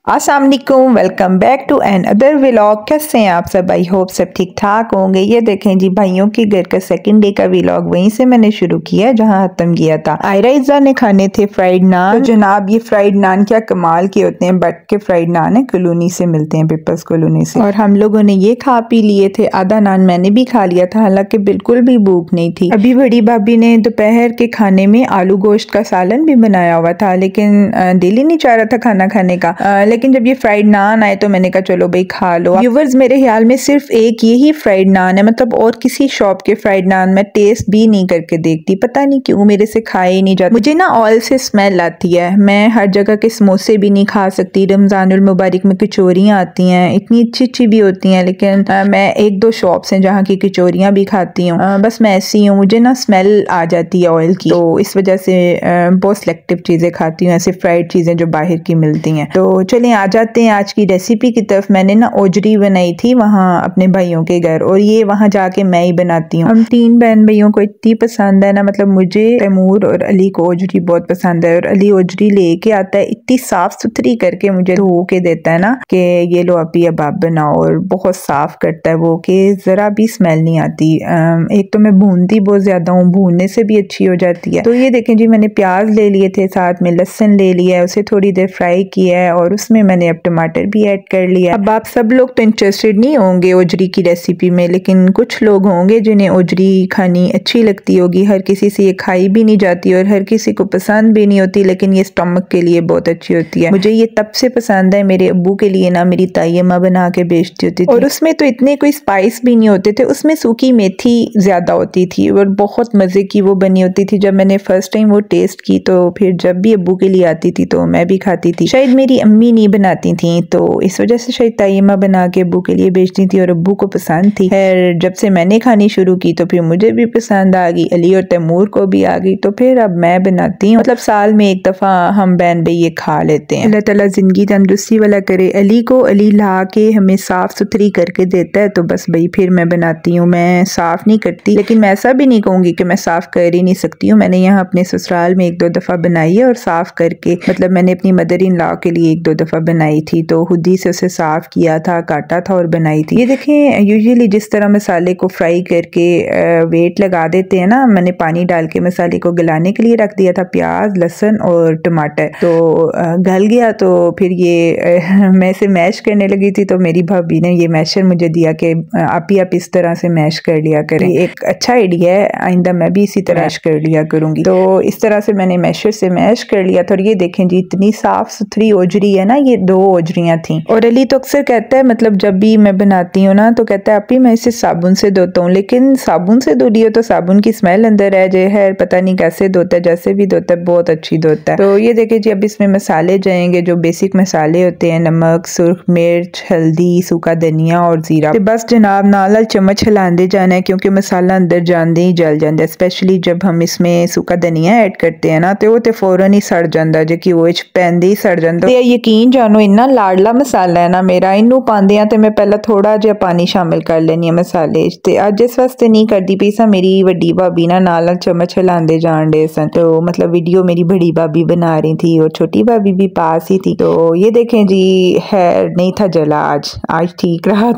अस्सलाम वालेकुम, welcome back to another vlog. कैसे हैं आप सब? आई होप सब ठीक ठाक होंगे। ये देखें जी, भाइयों के घर का सेकंड डे का व्लॉग वहीं से मैंने शुरू किया जहां खत्म किया था। आयरा इज़ा ने खाने थे फ्राइड नान। तो जनाब ये फ्राइड नान क्या कमाल के होते हैं। बट के फ्राइड नान है, कॉलोनी से मिलते हैं, पीपल्स कॉलोनी से। और हम लोगों ने ये खा पी लिए थे। आधा नान मैंने भी खा लिया था, हालांकि बिल्कुल भी भूख नहीं थी। अभी बड़ी भाभी ने दोपहर के खाने में आलू गोश्त का सालन भी बनाया हुआ था, लेकिन दिल ही नहीं चाह रहा था खाना खाने का। लेकिन जब ये फ्राइड नान आए तो मैंने कहा चलो भाई खा लो। व्यूवर्स, मेरे ख्याल में सिर्फ एक यही फ्राइड नान है, मतलब और किसी शॉप के फ्राइड नान मैं टेस्ट भी नहीं करके देखती। पता नहीं क्यों मेरे से खाए ही नहीं जाते। मुझे ना ऑयल से स्मेल आती है। मैं हर जगह के समोसे भी नहीं खा सकती। रमजानुल मुबारक में कचौरियाँ आती हैं, इतनी अच्छी अच्छी भी होती हैं, लेकिन मैं एक दो शॉप्स हैं जहाँ की कचौरियाँ भी खाती हूँ। बस मैं ऐसी हूँ, मुझे ना स्मेल आ जाती है ऑयल की, तो इस वजह से बहुत सिलेक्टिव चीज़ें खाती हूँ, ऐसे फ्राइड चीज़ें जो बाहर की मिलती हैं। तो चलें आ जाते हैं आज की रेसिपी की तरफ। मैंने ना ओजरी बनाई थी वहाँ अपने भाइयों के घर, और ये वहाँ जाके मैं ही बनाती हूँ। हम तीन बहन भाइयों को इतनी पसंद है ना, मतलब मुझे, तैमूर और अली को ओजरी बहुत पसंद है। और अली ओजरी लेके आता है, इतनी साफ सुथरी करके मुझे धो के देता है ना कि ये लो अभी अब आप बनाओ, और बहुत साफ करता है वो कि जरा भी स्मेल नहीं आती। एक तो मैं भूनती बहुत ज्यादा हूँ, भूनने से भी अच्छी हो जाती है। तो ये देखें जी, मैंने प्याज ले लिए थे, साथ में लहसुन ले लिया है, उसे थोड़ी देर फ्राई किया है, और उसमें मैंने अब टमाटर भी ऐड कर लिया। अब आप सब लोग तो इंटरेस्टेड नहीं होंगे ओजरी की रेसिपी में, लेकिन कुछ लोग होंगे जिन्हें ओजरी खानी अच्छी लगती होगी। हर किसी से ये खाई भी नहीं जाती और हर किसी को पसंद भी नहीं होती, लेकिन ये स्टमक के लिए बहुत अच्छी होती है। मुझे ये तब से पसंद है, मेरे अब्बू के लिए ना मेरी ताई अम्मा बना के बेचती होती थी, और उसमें तो इतने कोई स्पाइस भी नहीं होते थे, उसमें सूखी मेथी ज्यादा होती थी और बहुत मजे की वो बनी होती थी। जब मैंने फर्स्ट टाइम वो टेस्ट की तो फिर जब भी अब्बू के लिए आती थी तो मैं भी खाती थी। शायद मेरी अम्मी नहीं बनाती थी, तो इस वजह से शायद ताई अम्मा बना के अब्बू के लिए बेचती थी, और अब्बू को पसंद थी। खैर जब से मैंने खानी शुरू की तो फिर मुझे भी पसंद आ गई, अली और तैमूर को भी आ गई, तो फिर अब मैं बनाती हूँ। मतलब साल में एक दफा हम बहन भाई ये खा लेते हैं। अल्लाह ताला जिंदगी तंदुरुस्ती वाला करे अली को। अली ला के हमें साफ सुथरी करके देता है, तो बस भाई फिर मैं बनाती हूँ। मैं साफ नहीं करती, लेकिन मैं ऐसा भी नहीं कहूंगी कि मैं साफ कर ही नहीं सकती हूँ। मैंने यहाँ अपने ससुराल में एक दो दफा बनाई है, और साफ करके, मतलब मैंने अपनी मदर इन लॉ के लिए एक दो दफा बनाई थी, तो खुद ही से उसे साफ किया था, काटा था और बनाई थी। ये देखें, यूजुअली जिस तरह मसाले को फ्राई करके वेट लगा देते हैं ना, मैंने पानी डाल के मसाले को गलाने के लिए रख दिया था, प्याज लहसुन और टमाटर। तो गल गया तो फिर ये मैं इसे मैश करने लगी थी, तो मेरी भाभी ने ये मैशर मुझे दिया कि आप ही आप इस तरह से मैश कर लिया करें। एक अच्छा आइडिया है, आइंदा मैं भी इसी तरह मैश कर लिया करूंगी। तो इस तरह से मैंने मैशर से मैश कर लिया था। और ये देखें जी, इतनी साफ सुथरी ओजरी है ना, ये दो ओजरियां थी। और अली तो अक्सर कहता है, मतलब जब भी मैं बनाती हूँ ना तो कहता है आप ही मैं इसे साबुन से धोता हूँ, लेकिन साबुन से धो लियो तो साबुन की स्मेल अंदर रह जाए है, पता नहीं कैसे धोता है, जैसे भी धोता है बहुत अच्छी धोता है। तो ये देखिए जी, अब इसमें मसाले जाएंगे, जो बेसिक मसाले होते हैं, नमक, सुर्ख मिर्च, हल्दी, सूखा धनिया और जीरा। तो बस जनाब नाल चम्मच हिलाते जाना है, क्योंकि मसाला अंदर जाते ही जल जाता है। स्पेशली जब हम इसमें सूखा धनिया ऐड करते हैं ना, तो वो फौरन ही सड़ जाता, जो कि वो पैंदे ही सड़ जाता। तो यकीन जानो, इन्ना लाडला मसाला है ना मेरा, इनू पांदे हैं तो मैं पहला थोड़ा जिहा पानी शामिल कर लेनी है मसाले च। ते अज इस वास्ते नहीं करती पई सा, मेरी वड्डी भाभी ना नाल चम्मच हिलाते जान डे सन, तो मतलब वीडियो मेरी बड़ी भाभी बना रही थी और छोटी भाभी भी पास ही थी। तो ये देखें जी, है नहीं था जला, आज ठीक रहा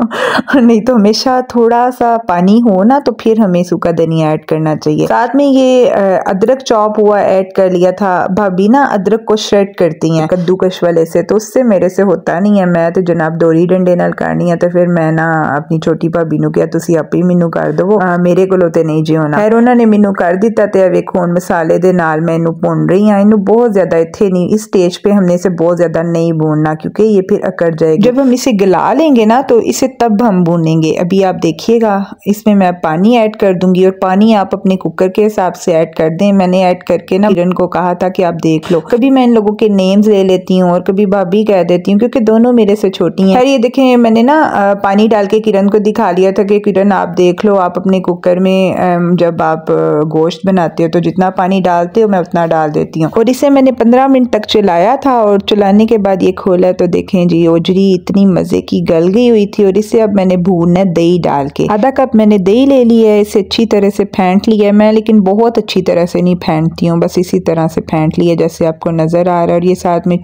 था नहीं तो हमेशा थोड़ा सा पानी हो ना तो फिर हमें सूखा धनिया ऐड करना चाहिए। साथ में ये अदरक चॉप हुआ ऐड कर लिया था। भाभी ना अदरक को श्रेड करती हैं कद्दूकश वाले से, तो उससे मेरे से होता नहीं है। मैं तो जनाब डोरी डंडे नाल करनी है, तो फिर मैं ना अपनी छोटी भाभी नू किया तुसी आप ही मैनू कर दो, मेरे कोलों ते नहीं जी होना। खैर उन्होंने मैनू कर दिता, ते वेखो हुण मसाले दे नाल मैं इनू भुन रही हां। इनू बहुत ज्यादा इत्थे नहीं, इस स्टेज पे हमने इसे बहुत ज्यादा नहीं भूनना, क्योंकि ये फिर अकड़ जाएगी। जब हम इसे गला लेंगे ना तो इसे तब हम भूनेंगे। अभी आप देखिएगा, इसमें मैं पानी ऐड कर दूंगी, और पानी आप अपने कुकर के हिसाब से ऐड कर दें। मैंने ऐड करके ना किरण को कहा था कि आप देख लो। कभी मैं इन लोगों के नेम्स ले लेती हूँ और कभी भाभी कह देती हूँ, क्योंकि दोनों मेरे से छोटी हैं। ये देखें, मैंने ना पानी डाल के किरण को दिखा लिया था कि किरण आप देख लो, आप अपने कुकर में जब आप गोश्त बनाते हो तो जितना पानी डालते हो मैं उतना डाल देती हूँ। और इसे मैंने 15 मिनट तक चलाया था, और चलाने के बाद ये खोला तो देखें जी, ओजरी इतनी मजे की गल गई हुई थी। और इसे अब मैंने भूनना है दही डाल के। आधा कप मैंने दही ले लिया है, इसे अच्छी तरह से फेंट लिया है मैं, लेकिन बहुत अच्छी तरह से नहीं फेंटती हूँ, बस इसी तरह से फेंट लिया जैसे आपको नजर आ रहा है। और ये साथ में चिकन और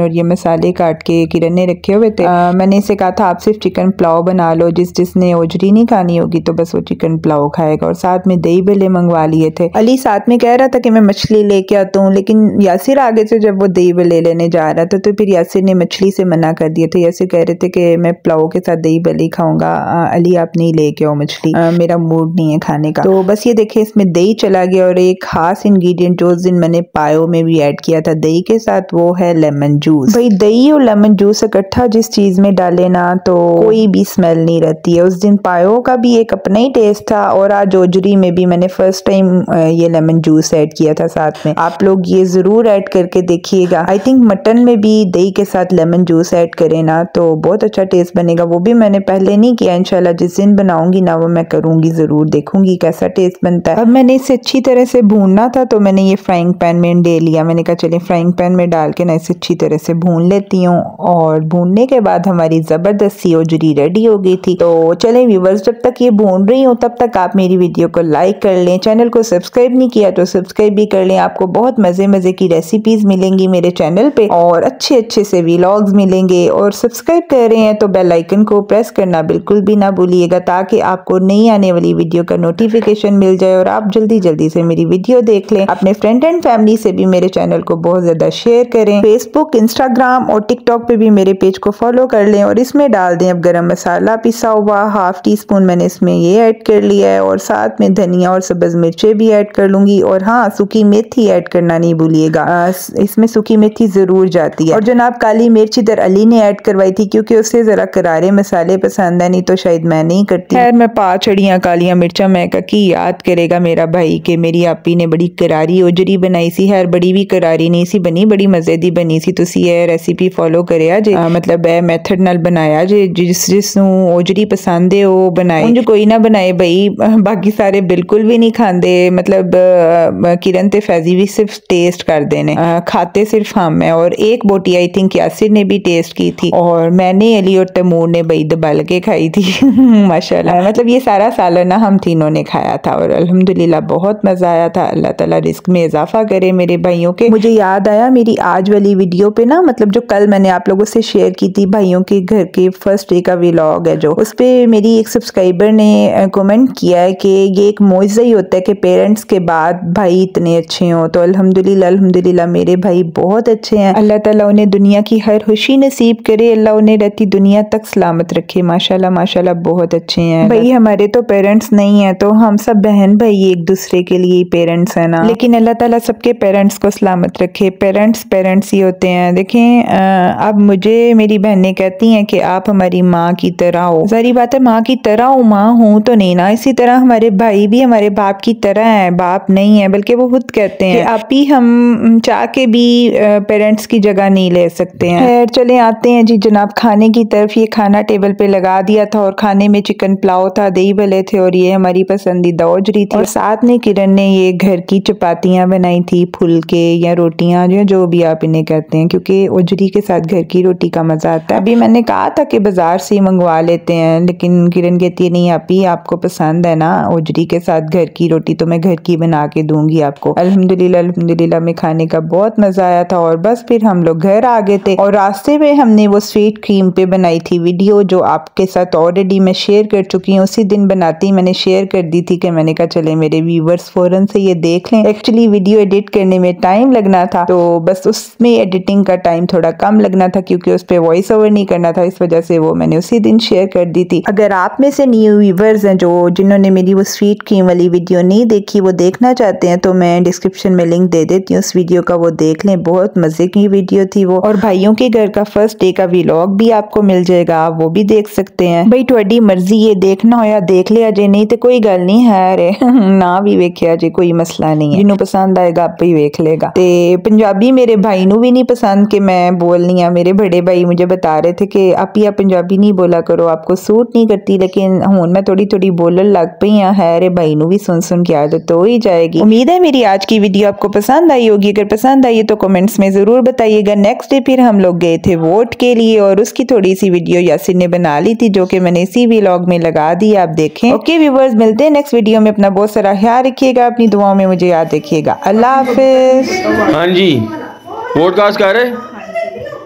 और ये मसाले काट के किरण ने रखे हुए थे। मैंने इसे कहा था आप सिर्फ चिकन पुलाव बना लो, जिसने ओजरी नहीं खानी होगी तो बस वो चिकन पुलाव खाएगा। और साथ में दही भल्ले मंगवा लिए थे। अली साथ में कह रहा था कि मैं मछली लेके आता हूँ, लेकिन यासिर आगे से जब वो दही भल्ले लेने जा रहा था तो फिर यासिर ने मछली से मना कर दिया था। यासिर कह रहे थे कि मैं पुलाव के साथ दही भल्ले खाऊंगा, अली आप नहीं लेके आओ मछली, मेरा मूड नहीं है खाने का। तो बस ये देखे इसमें दही चला गया। और एक खास इंग्रेडिएंट जो उस दिन मैंने पायो में भी ऐड किया था दही के साथ, वो है लेमन जूस। भाई दही और लेमन जूस इकट्ठा जिस चीज में डाले ना तो कोई भी स्मेल नहीं रहती है। उस दिन पायो का भी एक अपना ही टेस्ट था और आज ओजरी में भी मैंने फर्स्ट टाइम ये लेमन जूस ऐड किया था साथ में। आप लोग ये जरूर ऐड करके देखिएगा। आई थिंक मटन में भी दही के साथ लेमन जूस ऐड करें ना तो बहुत अच्छा टेस्ट बनेगा। वो भी मैंने पहले नहीं किया, इंशाल्लाह जिस दिन बनाऊंगी ना वो मैं करूंगी, जरूर देखूंगी कैसा टेस्ट बनता है। अब मैंने इसे अच्छी तरह से भूनना था तो मैंने ये फ्राइंग पैन में ले लिया। मैंने कहा चलिए फ्राइंग पैन में डाल के ना इसे अच्छी तरह से भून लेती हूँ। और भूनने के बाद हमारी जबरदस्ती ओजरी रेडी हो गई थी। तो चले व्यूवर्स, जब तक ये भून रही हूँ तब तक आप मेरी वीडियो को लाइक कर लें, चैनल को सब्सक्राइब नहीं किया तो सब्सक्राइब भी कर लें। आपको बहुत मजे मजे की रेसिपीज मिलेंगी मेरे चैनल पे और अच्छे अच्छे से व्लॉग्स मिलेंगे। और सब्सक्राइब कर रहे हैं तो बेल आइकन को प्रेस करना बिल्कुल भी ना भूलिएगा ताकि आपको नई आने वाली वीडियो का नोटिफिकेशन मिल जाए और आप जल्दी जल्दी से मेरी वीडियो देख लें। अपने फ्रेंड एंड फैमिली से भी मेरे चैनल को बहुत ज्यादा शेयर करें। फेसबुक, इंस्टाग्राम और टिकटॉक पे भी मेरे पेज को फॉलो कर लें और इसमें डाल दें अब गरम मसाला पिसा हुआ, हाफ टी स्पून मैंने इसमें ये ऐड कर लिया है और साथ में धनिया और सब्ज मिर्चें भी ऐड कर लूंगी। और हाँ, सूखी मेथी ऐड करना नहीं भूलिएगा, इसमें सूखी मेथी जरूर जाती है। और जनाब काली मिर्च इधर अली ने ऐड करवाई थी क्योंकि उसे जरा करारे मसाले पसंद है, नहीं तो शायद मैं नहीं करती। खैर मैं 5 अड़ियाँ कालियां मिर्चा मैं की याद करेगा मेरा भाई कि मेरी आपी ने बड़ी करारी ओजरी बनाई सी। खैर बड़ी भी करारी नहीं सी बनी, बड़ी मजे दी बनी सी। तुसी ये रेसिपी फॉलो करिया जे, मतलब ए मेथड नाल बनाया जे, जिसनू ओजरी पसंद है वो बनाए, उंज कोई ना बनाए भाई। बाकी सारे बिल्कुल भी नहीं खाते, मतलब किरण ते फैजी भी सिर्फ टेस्ट कर देने, खाते सिर्फ हम है। और एक बोटी आई थिंक यासिर ने भी टेस्ट की थी और मैंने, अली और तैमूर ने भाई दबल के खाई थी माशाल्लाह। मतलब ये सारा सालन ना हम तीनों ने खाया था और अल्हम्दुलिल्लाह बहुत मजा आया था। अल्लाह ताला रिस्क में इजाफा करे मेरे भाइयों के। मुझे याद आया मेरी आज वाली वीडियो पे ना, मतलब जो कल मैंने आप लोगों से शेयर की थी भाइयों के घर के फर्स्ट डे का व्लॉग है जो, उस पे मेरी एक सब्सक्राइबर ने कमेंट किया है कि ये एक मौजज़ा ही होता है कि पेरेंट्स के बाद भाई इतने अच्छे हो। तो अल्हम्दुलिल्लाह अल्हम्दुलिल्लाह मेरे भाई बहुत अच्छे हैं। अल्लाह ताला उन्हें दुनिया की हर खुशी नसीब करे, अल्लाह उन्हें रहती दुनिया तक सलामत रखे। माशाल्लाह माशाल्लाह बहुत अच्छे हैं भाई। हमारे तो पेरेंट्स नहीं है तो हम सब बहन भाई एक दूसरे के लिए पेरेंट्स है ना, लेकिन अल्लाह ताला सबके पेरेंट्स को सलामत रखे। पेरेंट्स पेरेंट्स ही होते हैं। देखें अब मुझे मेरी बहनें कहती हैं कि आप हमारी माँ की तरह हो। सारी बात है, माँ की तरह हूँ, माँ हूँ तो नहीं ना। इसी तरह हमारे भाई भी हमारे बाप की तरह है, बाप नहीं है बल्कि वो खुद कहते हैं आप ही हम चाह के भी पेरेंट्स की जगह नहीं ले सकते हैं। खैर चले आते हैं जी जनाब खाने की तरफ। ये खाना टेबल पे लगा दिया था और खाने में चिकन पुलाव था, दही भल्ले थे और ये हमारी पसंदीदा ओजरी थी। और साथ में किरण ने ये घर की चपातियां बनाई थी, फुलके या रोटियां जो भी आप इन्हें कहते हैं, क्योंकि ओजरी के साथ घर की रोटी का मजा आता है। अभी मैंने कहा था कि बाजार से ही मंगवा लेते हैं, लेकिन किरण कहती है नहीं आपी आपको पसंद है ना ओजरी के साथ घर की रोटी, तो मैं घर की बना के दूंगी आपको। अल्हम्दुलिल्लाह अल्हम्दुलिल्लाह में खाने का बहुत मजा आया था। और बस फिर हम लोग घर आ गए थे और रास्ते में हमने वो स्वीट क्रीम पे बनाई थी वीडियो जो आपके साथ ऑलरेडी मैं शेयर कर चुकी हूँ। उसी दिन बनाती मैंने शेयर कर दी थी कि मैंने कहा चले मेरे व्यूवर्स फौरन से ये देख लें। एक्चुअली वीडियो एडिट करने में टाइम लगना था तो बस उसमें एडिटिंग का टाइम थोड़ा कम लगना था क्योंकि उस पर वॉइस ओवर नहीं करना था, इस वजह से वो मैंने उसी दिन शेयर कर दी थी। अगर आप में से न्यू व्यूवर्स हैं जिन्होंने मेरी वो स्वीट क्रीम वाली वीडियो नहीं देखी, वो देखना चाहते हैं तो मैं डिस्क्रिप्शन में लिंक दे देती हूँ उस वीडियो का, वो देख लें। बहुत मजे की वीडियो थी वो। और भाइयों के घर का फर्स्ट डे का व्लॉग भी आपको मिल जाएगा, आप वो भी देख सकते हैं। भाई ਤੁਹਾਡੀ मर्जी ये देखना होया देख लिया जे, नहीं तो कोई गल नहीं है रे ना भी वेखिया जे कोई मसला नहीं है, जिन्हों पसंद आएगा आप ही वेख लेगा। ते पंजाबी मेरे भाई नू भी नहीं पसंद कि मैं बोलनी है। मेरे बड़े भाई मुझे बता रहे थे कि आप ही पंजाबी नहीं बोला करो, आपको सूट नहीं करती, लेकिन हुन मैं थोड़ी थोड़ी बोलन लग पई है रे भाई नू भी सुन सुन के आदत हो ही जाएगी। उम्मीद है मेरी आज की वीडियो आपको पसंद आई होगी। अगर पसंद आई तो कमेंट्स में जरूर बताइएगा। नेक्स्ट डे फिर हम लोग गए थे वोट के लिए और उसकी थोड़ी सी वीडियो यासिर ने बना ली थी जो कि मैंने इसी व्लॉग में लगा दी, आप देखें। ओके व्यूअर्स, मिलते हैं नेक्स्ट वीडियो में। अपना बहुत सारा ख्याल रखिएगा, अपनी दुआओं में मुझे याद रखिएगा। अल्लाह हाफिज। हाँ जी, वोट कास्ट कर रहे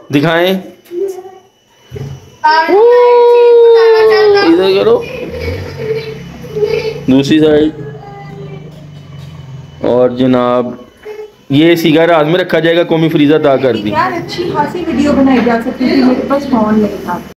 दिखाएं, इधर करो, दूसरी साइड। और जनाब ये सिगार रात में रखा जाएगा, कौमी फ्रीजर दा कर दी। यार अच्छी खासी वीडियो बनाई जा सकती थी, मेरे पास फोन नहीं था।